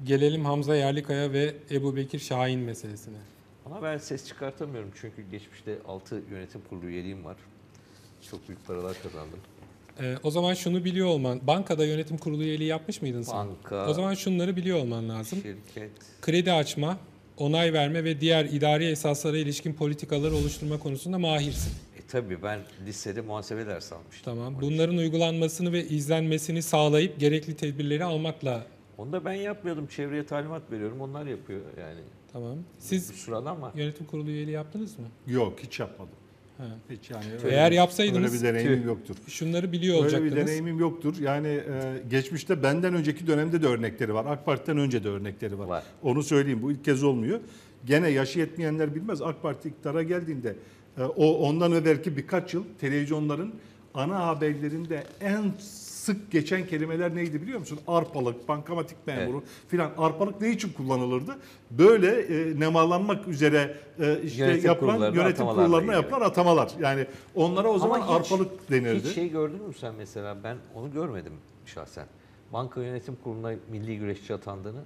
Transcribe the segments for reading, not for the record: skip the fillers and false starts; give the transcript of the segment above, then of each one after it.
gelelim Hamza Yerlikaya ve Ebubekir Şahin meselesine. Ama ben ses çıkartamıyorum çünkü geçmişte 6 yönetim kurulu üyeliğim var. Çok büyük paralar kazandım. O zaman şunu biliyor olman, bankada yönetim kurulu üyeliği yapmış mıydın sen? Banka, O zaman şunları biliyor olman lazım. şirket. Kredi açma, onay verme ve diğer idari esaslara ilişkin politikaları oluşturma konusunda mahirsin. Tabii ben lisede muhasebe dersi almıştım. Tamam. Bunların uygulanmasını ve izlenmesini sağlayıp gerekli tedbirleri almakla. Onu da ben yapmıyordum. Çevreye talimat veriyorum. Onlar yapıyor yani. Tamam. Bir Siz sürü adam var. yönetim kurulu üyeliği yaptınız mı? Yok, hiç yapmadım. Ha. Hiç yani Eğer yapsaydınız öyle bir deneyimim yoktur. şunları biliyor Öyle olacaktınız. bir deneyimim yoktur. Yani geçmişte benden önceki dönemde de örnekleri var. AK Parti'den önce de örnekleri var. Var. Onu söyleyeyim. Bu ilk kez olmuyor. Gene yaşı yetmeyenler bilmez. AK Parti iktidara geldiğinde ondan evvelki birkaç yıl televizyonların ana haberlerinde en sık geçen kelimeler neydi biliyor musun? Arpalık, bankamatik memuru filan. Arpalık ne için kullanılırdı? Böyle nemalanmak üzere işte Yönetim yapılan yönetim kurullarına yapılan atamalar. Yani onlara o zaman hiç- arpalık denirdi. Hiç şey gördün mü sen mesela? Ben onu görmedim şahsen. Banka yönetim kuruluna milli güreşçi atandığını.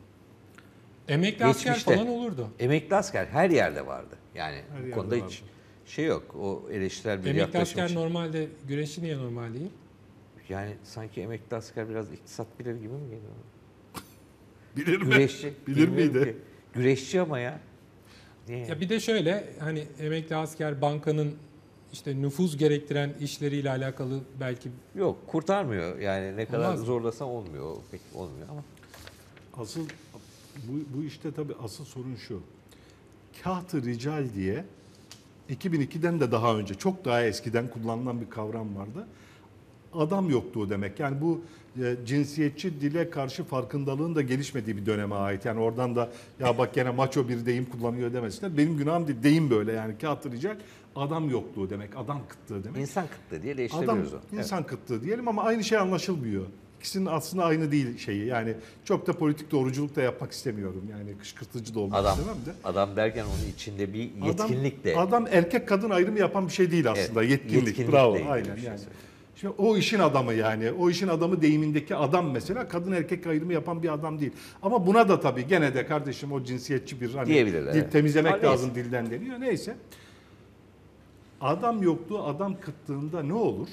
Emekli asker Geçmişte. falan olurdu. Emekli asker her yerde vardı. Yani Her bu yerde konuda vardı. hiç şey yok. O eleştirel bir Emekli yaklaşım asker için. normalde güreşçi niye normal değil? Yani sanki emekli asker biraz iktisat bilir gibi mi geliyor? Bilir mi? Güreşçi. Bilir bilmiyorum miydi? ki. Güreşçi ama ya. Niye? Ya bir de şöyle hani emekli asker bankanın işte nüfuz gerektiren işleriyle alakalı belki Yok kurtarmıyor. Yani ne kadar Olmaz mı? zorlasam olmuyor. O pek olmuyor ama. Asıl bu işte tabii asıl sorun şu. Kâh-ı rical diye 2002'den de daha önce, çok daha eskiden kullanılan bir kavram vardı. Adam yokluğu demek. Yani bu cinsiyetçi dile karşı farkındalığın da gelişmediği bir döneme ait. Yani oradan da ya bak gene maço bir deyim kullanıyor demesinler. Benim günahım değil, deyim böyle yani. Kâh-ı rical adam yokluğu demek, adam kıtlığı demek. İnsan kıtlığı diye Adam değiştirebiliyoruz o. insan kıtlığı diyelim ama aynı şey anlaşılmıyor. İkisinin aslında aynı değil şeyi. Yani çok da politik doğruculuk da yapmak istemiyorum. Yani kışkırtıcı da olmak Adam, istemem de. adam derken onun içinde bir yetkinlik de. Adam erkek kadın ayrımı yapan bir şey değil aslında. Evet, Yetkinlik. yetkinlikle Bravo. ilgili Aynen bir şey yani. söylüyor. Şimdi o işin adamı yani. O işin adamı deyimindeki adam mesela kadın erkek ayrımı yapan bir adam değil. Ama buna da tabii gene de kardeşim o cinsiyetçi bir hani Diyebilirler, dil evet. temizlemek Ama lazım neyse. dilden deniyor. Neyse. Adam yokluğu adam kıtlığında ne olur?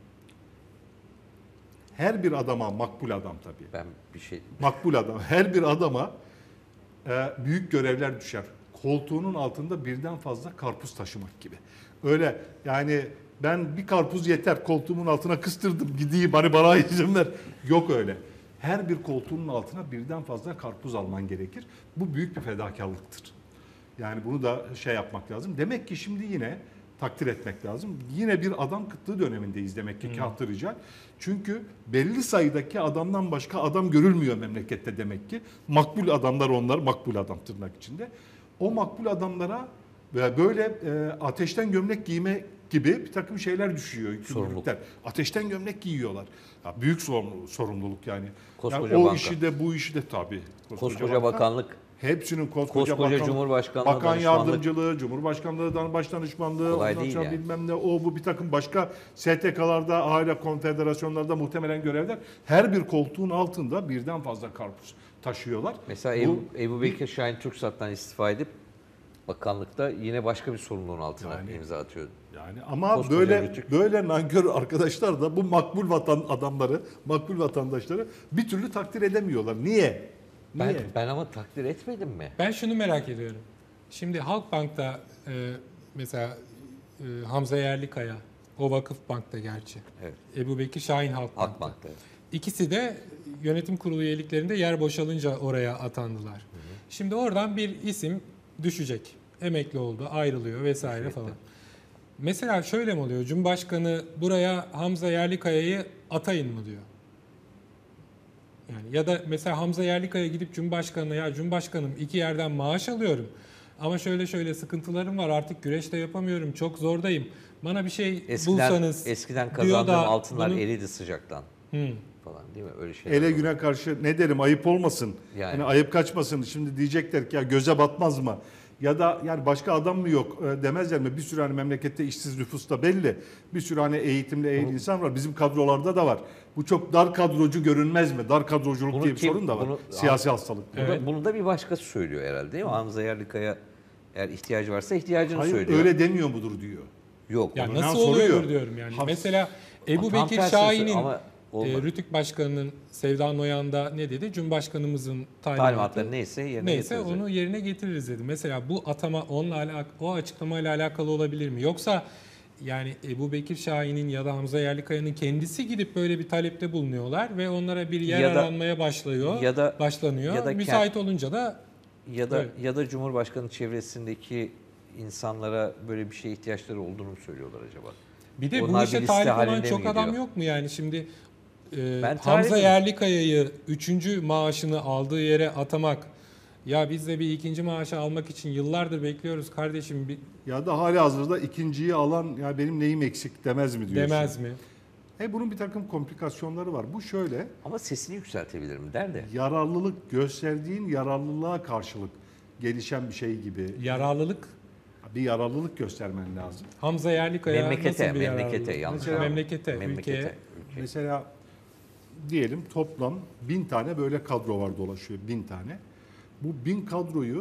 Her bir adama makbul adam tabii. Ben bir şey Makbul adam. Her bir adama büyük görevler düşer. Koltuğunun altında birden fazla karpuz taşımak gibi. Öyle yani ben bir karpuz yeter koltuğumun altına kıstırdım gideyim hani bana izin ver. Yok öyle. Her bir koltuğunun altına birden fazla karpuz alman gerekir. Bu büyük bir fedakarlıktır. Yani bunu da şey yapmak lazım. Demek ki şimdi yine takdir etmek lazım. Yine bir adam kıtlığı dönemindeyiz demek ki kâh-ı rical. Çünkü belli sayıdaki adamdan başka adam görülmüyor memlekette demek ki. Makbul adamlar onlar, makbul adam tırnak içinde. O makbul adamlara böyle ateşten gömlek giyme gibi bir takım şeyler düşüyor. Yükümlülükler. Ateşten gömlek giyiyorlar. Ya büyük sorumluluk yani. Koskoca yani o banka. işi de bu işi de tabii. koskoca banka. bakanlık, Hepsinin koskoca Cumhurbaşkanlığı bakan danışmanlık. yardımcılığı, Cumhurbaşkanlığı başdanışmanlığı, Kolay ondan değil sonra yani. bilmem ne o bu bir takım başka STK'larda, hala konfederasyonlarda muhtemelen görevler. Her bir koltuğun altında birden fazla karpuz taşıyorlar. Mesela Bu- Ebubekir Şahin Türksat'tan istifa edip bakanlıkta yine başka bir sorumluluğun altına Yani- imza atıyor. Yani ama Koskoca böyle rütük. böyle nankör arkadaşlar da bu makbul adamları, makbul vatandaşları bir türlü takdir edemiyorlar. Niye? Ben, Niye? ben ama takdir etmedim mi? ben şunu merak ediyorum. Şimdi Halkbank'ta mesela Hamza Yerlikaya, o Vakıfbank'ta gerçi. Evet. Ebubekir Şahin Halkbank'ta. Akbank'ta. İkisi de yönetim kurulu üyeliklerinde yer boşalınca oraya atandılar. Şimdi oradan bir isim düşecek. Emekli oldu, ayrılıyor vesaire Kesinlikle. falan. Mesela şöyle mi oluyor? Cumhurbaşkanı buraya Hamza Yerlikaya'yı atayın mı diyor? Yani ya da mesela Hamza Yerlikaya gidip Cumhurbaşkanı'na ya Cumhurbaşkanım 2 yerden maaş alıyorum ama şöyle şöyle sıkıntılarım var artık güreş de yapamıyorum çok zordayım. Bana bir şey bulsanız Eskiden diyor kazandığım da altınlar bunu- eridi sıcaktan falan değil mi? Öyle şeyler. Ele var. güne karşı ne derim ayıp olmasın. Yani. Hani ayıp kaçmasın. Şimdi diyecekler ki ya göze batmaz mı? Ya da yani başka adam mı yok demezler mi? Bir sürü hani memlekette işsiz nüfus da belli. Bir sürü hani eğitimli insan var. Bizim kadrolarda da var. Bu çok dar kadrocu görünmez mi? Dar kadroculuk Bunu diye bir kim- sorun da var. bunu- Siyasi hastalık. Evet. Bunu da bir başkası söylüyor herhalde değil mi? Hamza Yerlikaya eğer ihtiyacı varsa ihtiyacını Hayır söylüyor. öyle demiyor mudur diyor. Yok. Ya Onu nasıl soruyor. oluyor diyorum yani. Ha- Mesela Ebu Tam Bekir tersini Şahin'in söylüyor ama olmadı. Rütük Başkanı'nın Sevda Noyan'da ne dedi? Cumhurbaşkanımızın Talimatları neyse yerine neyse getirecek. onu yerine getiririz dedi. Mesela bu atama o açıklamayla alakalı olabilir mi? Yoksa yani Ebu Bekir Şahin'in ya da Hamza Yerlikaya'nın kendisi gidip böyle bir talepte bulunuyorlar ve onlara bir yer Ya da- aranmaya başlanıyor. ya da Müsait olunca da evet. Ya da Cumhurbaşkanı çevresindeki insanlara böyle bir şeye ihtiyaçları olduğunu mu söylüyorlar acaba? bir de bu Onlar işe bir liste talip olan halinde mi çok adam gidiyor? yok mu yani şimdi Ben Hamza talibim. Yerlikaya'yı 3. maaşını aldığı yere atamak ya biz de bir 2. maaşı almak için yıllardır bekliyoruz kardeşim Ya da hali hazırda ikinciyi alan ya benim neyim eksik demez mi diyorsun? demez mi? Bunun bir takım komplikasyonları var. Bu şöyle Ama sesini yükseltebilirim der de. yararlılık gösterdiğin yararlılığa karşılık gelişen bir şey gibi. Yararlılık Bir yararlılık göstermen lazım. Hamza Yerlikaya Memlekete, nasıl bir memlekete, yararlılık? yanlış anlamadım. Memlekete, ülkeye. Mesela diyelim toplam 1000 tane böyle kadro var dolaşıyor 1000 tane. Bu 1000 kadroyu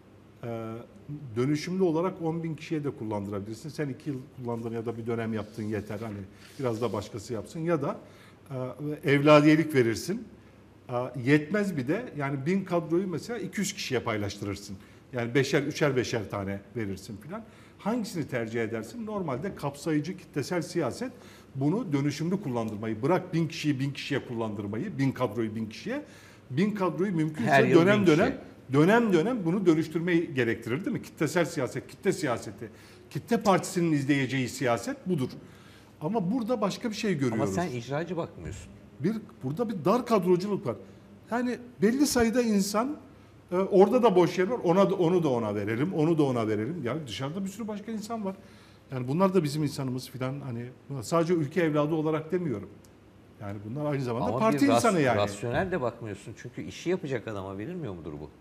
dönüşümlü olarak 10.000 kişiye de kullandırabilirsin. Sen 2 yıl kullandın ya da bir dönem yaptın yeter. Hani biraz da başkası yapsın ya da evladiyelik verirsin. Yetmez bir de yani 1000 kadroyu mesela 200 kişiye paylaştırırsın. Yani üçer beşer tane verirsin filan. Hangisini tercih edersin? Normalde kapsayıcı kitlesel siyaset bunu dönüşümlü kullandırmayı bırak 1000 kişiyi 1000 kişiye kullandırmayı 1000 kadroyu 1000 kişiye 1000 kadroyu Her mümkünse yıl 1000 dönem bunu dönüştürmeyi gerektirir değil mi? Kitlesel siyaset, kitle siyaseti. Kitle partisinin izleyeceği siyaset budur. Ama burada başka bir şey Ama görüyoruz. sen icracı bakmıyorsun. Burada bir dar kadroculuk var. Yani belli sayıda insan orada da boş yer var. Onu da ona verelim. Onu da ona verelim. Yani dışarıda bir sürü başka insan var. Yani bunlar da bizim insanımız filan hani sadece ülke evladı olarak demiyorum. Yani bunlar aynı zamanda Ama parti bir insanı yani. rasyonel de bakmıyorsun. Çünkü işi yapacak adama verilmiyor mudur bu?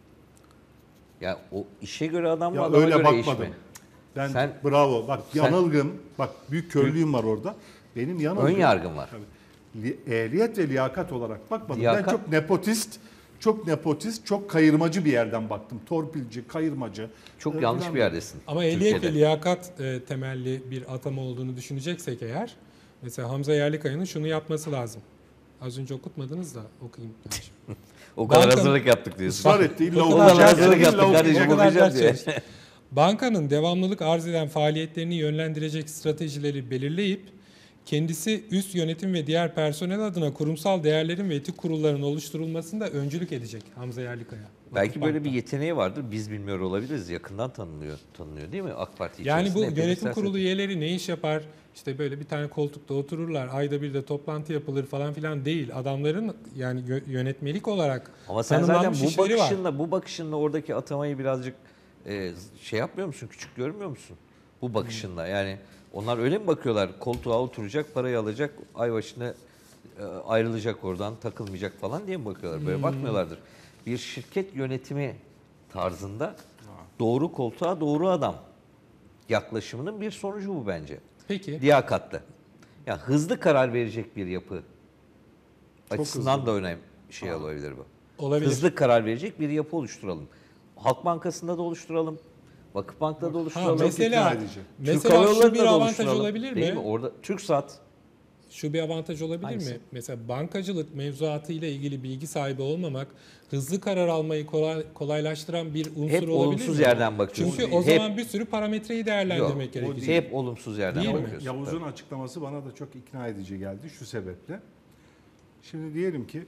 Ya o işe göre adam mı Ya adama öyle göre iş bakmadım. mi? Ben bravo. Bak yanılgım. Bak büyük körlüğüm var orada. Benim yanılgım. Ön yargım var. Tabii. Ehliyet ve liyakat olarak bakmadım. Liyakat- Ben çok nepotist, çok kayırmacı bir yerden baktım. Torpilci, kayırmacı. Çok yanlış filan. bir yerdesin. Ama ehliyet ve Türkiye'de. liyakat temelli bir atama olduğunu düşüneceksek eğer mesela Hamza Yerlikaya'nın şunu yapması lazım. Az önce okutmadınız da okuyayım. O kadar Bankanın- hazırlık yaptık diyorsun. Israr etti. İlla O kadar okuyacak. hazırlık İlla yaptık okuyacak. kardeşim, O kadar okuyacağız ders diye. çalıştık. Bankanın devamlılık arz eden faaliyetlerini yönlendirecek stratejileri belirleyip kendisi üst yönetim ve diğer personel adına kurumsal değerlerin ve etik kurulların oluşturulmasında öncülük edecek Hamza Yerlikaya. Belki Vakıfbank'ta. böyle bir yeteneği vardır. Biz bilmiyor olabiliriz. Yakından tanınıyor değil mi AK Parti Yani bu içerisinde? Hepimiz yönetim siyaset- kurulu üyeleri ne iş yapar? İşte böyle bir tane koltukta otururlar, ayda bir de toplantı yapılır falan filan değil. Adamların yani yönetmelik olarak Ama sen zaten tanımlanmış işleri var. bu bakışınla oradaki atamayı birazcık şey yapmıyor musun? Küçük görmüyor musun? Bu bakışınla yani onlar öyle mi bakıyorlar? Koltuğa oturacak, parayı alacak, ay başına ayrılacak oradan, takılmayacak falan diye mi bakıyorlar? Böyle bakmıyorlardır. Bir şirket yönetimi tarzında doğru koltuğa doğru adam yaklaşımının bir sonucu bu bence. Peki. Liyakatlı. Yani hızlı karar verecek bir yapı Çok açısından hızlı. da önemli şey olabilir bu. Olabilir. Hızlı karar verecek bir yapı oluşturalım. Halk Bankası'nda da oluşturalım. Vakıfbank'ta da Ha, oluşturalım. Çok mesela ikna edici. Türk mesela Hava şu Yolları'nda bir da avantaj oluşturalım. olabilir Değil mi? mi? Orada TürkSat Şu bir avantaj olabilir Hangisi? mi? Mesela bankacılık mevzuatı ile ilgili bilgi sahibi olmamak hızlı karar almayı kolaylaştıran bir unsur hep olabilir olumsuz mi? yerden bakıyorsun. Çünkü o Hep- zaman bir sürü parametreyi değerlendirmek Yok, gerekecek. hep olumsuz yerden Değil mi? bakıyorsun. Yavuz'un açıklaması bana da çok ikna edici geldi şu sebeple. Şimdi diyelim ki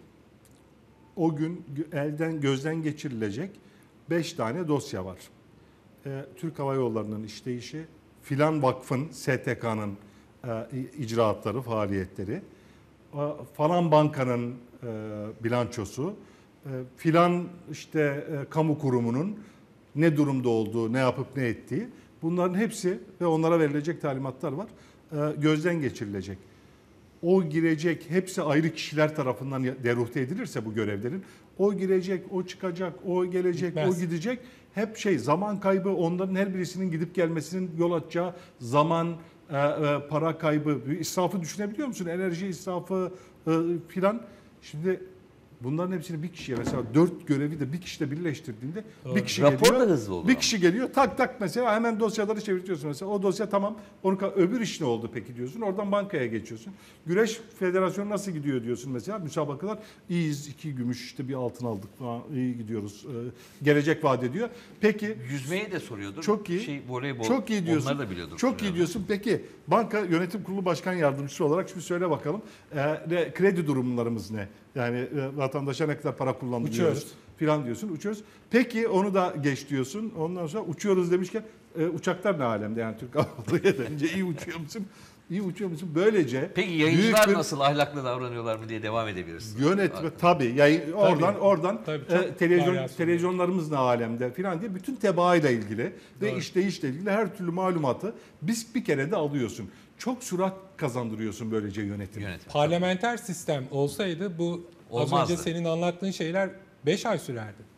o gün gözden geçirilecek 5 tane dosya var. Türk Hava Yolları'nın işleyişi, filan vakfın, STK'nın icraatları, faaliyetleri, falan bankanın bilançosu, filan işte kamu kurumunun ne durumda olduğu, ne yapıp ne ettiği, bunların hepsi ve onlara verilecek talimatlar var. Gözden geçirilecek. o girecek, hepsi ayrı kişiler tarafından deruhte edilirse bu görevlerin, o girecek, o çıkacak, o gelecek, Bitmez. o gidecek. Hep zaman kaybı, onların her birisinin gidip gelmesinin yol açacağı zaman, para kaybı, israfı düşünebiliyor musun? Enerji israfı filan. Şimdi bunların hepsini bir kişiye, mesela 4 görevi de bir kişide birleştirdiğinde Doğru. bir kişi Rapor geliyor. da hızlı olur Bir ama. kişi geliyor, tak tak mesela hemen dosyaları çevirtiyorsun mesela. O dosya tamam. Öbür iş ne oldu peki diyorsun. Oradan bankaya geçiyorsun. Güreş Federasyonu nasıl gidiyor diyorsun mesela. Müsabakalar iyiyiz. 2 gümüş işte bir altın aldık falan. İyi gidiyoruz. Gelecek vaat ediyor. Peki Yüzmeyi de soruyordur. çok iyi. Voleybol. Çok iyi diyorsun. Onlar da biliyordur. Çok iyi diyorsun. Peki banka yönetim kurulu başkan yardımcısı olarak şimdi söyle bakalım. Kredi durumlarımız ne? Yani vatandaşa ne kadar para kullandırıyoruz Uçuyoruz. filan diyorsun. Uçuyoruz. Peki onu da geç diyorsun. Ondan sonra uçuyoruz demişken uçaklar ne alemde? Yani Türk Hava Yolları deyince iyi uçuyor musun? İyi uçuyor musun? Böylece Peki yayıncılar büyük bir nasıl ahlaklı davranıyorlar mı diye devam edebiliriz. yönetme tabii. Yani oradan Tabii, çok televizyon varyasyon. televizyonlarımız ne alemde filan diye bütün tebaayla ilgili ve Doğru. işleyişle ilgili her türlü malumatı biz bir kere de alıyorsun. Çok sürat kazandırıyorsun böylece yönetim. Parlamenter sistem olsaydı bu az Olmazdı. önce senin anlattığın şeyler 5 ay sürerdi.